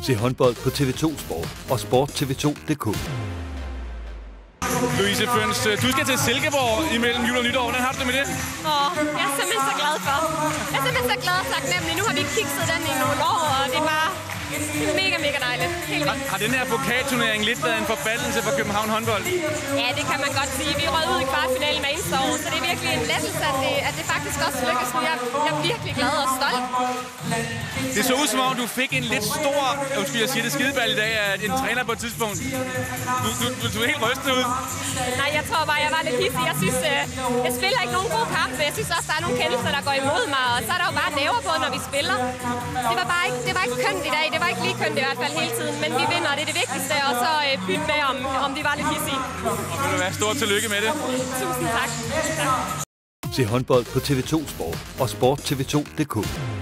Se håndbold på TV2 Sport og Sport TV2.dk. Louise Føns, du skal til Silkeborg imellem jul og nytår. Hvordan har du det med det? Jeg er simpelthen så glad for. Jeg er simpelthen så glad og taknemmelig. Nu har vi kigget den i nogle år, og det var mega dejligt. Helt vildt. Har den her pokalturnering lidt været en forbandelse for København håndbold? Ja, det kan man godt sige. Vi rød ud i kvartfinalen hver eneste år, så det er virkelig en lettelse, at det faktisk også lykkes nu. Jeg er virkelig glad og stolt. Det så ud som om, du fik en lidt stor, jeg siger det, skideball i dag af en træner på et tidspunkt. Du er helt rystet ud. Nej, jeg tror bare, jeg var lidt hissig. Jeg synes, jeg spiller ikke nogen gode kampe. Jeg synes også, der er nogle kendelser, der går imod mig, og så er der jo bare næver på, når vi spiller. Det var ikke kønt i dag. Det var ikke lige kønt i hvert fald hele tiden, men vi vinder, det er det vigtigste, og så bytte med, om vi var lidt hissige. Og vil du være stort tillykke med det. Tusind tak. Se håndbold på TV2 Sport og Sport TV2.dk.